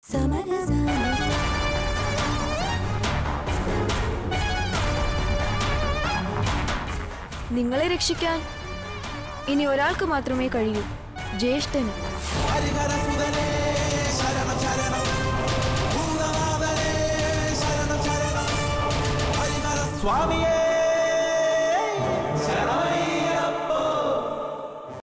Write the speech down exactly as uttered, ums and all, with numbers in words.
നിങ്ങളെ രക്ഷിക്കാൻ ഇനി ഒരാൾക്ക് മാത്രമേ കഴിയൂ, ജ്യേഷ്ഠന്. സ്വാമിയേ ശരണം.